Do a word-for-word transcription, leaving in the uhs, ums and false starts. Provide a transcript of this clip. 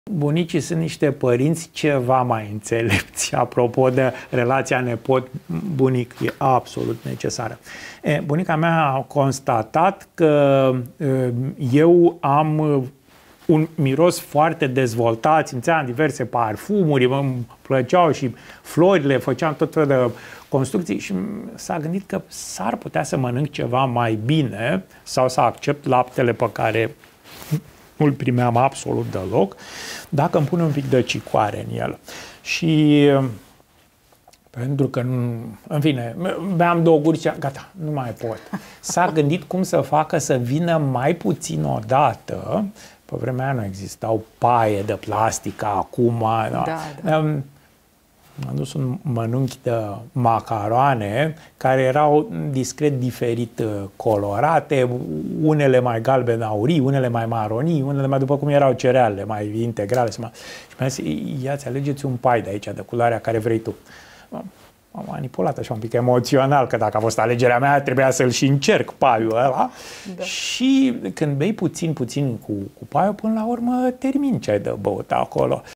Bunicii sunt niște părinți ceva mai înțelepți. Apropo de relația nepot-bunic, e absolut necesară. E, bunica mea a constatat că e, eu am un miros foarte dezvoltat, simțeam diverse parfumuri, îmi plăceau și florile, făceam tot felul de construcții și s-a gândit că s-ar putea să mănânc ceva mai bine sau să accept laptele pe care nu-l primeam absolut deloc, dacă îmi pune un pic de cicoare în el. Și pentru că, nu, în fine, beam două gurici, gata, nu mai pot. S-a gândit cum să facă să vină mai puțin odată. Pe vremea aia nu existau paie de plastic ca acum. Da, da. Am adus un mănunchi de macaroane care erau discret diferit colorate, unele mai galben aurii, unele mai maronii, unele mai după cum erau cerealele, mai integrale. Și mi-a zis, ia-ți, alegeți un pai de aici, de culoarea care vrei tu. M-am manipulat așa un pic emoțional, că dacă a fost alegerea mea, trebuia să-l și încerc paiul ăla. Da. Și când bei puțin, puțin cu, cu paiul, până la urmă termin ce ai de băut acolo.